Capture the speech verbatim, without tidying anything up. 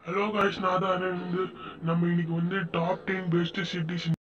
Hello guys, நான் தான் அரவிந்த். நம்ம இன்னைக்கு வந்து டாப் டென் பெஸ்ட் சிட்டிஸ்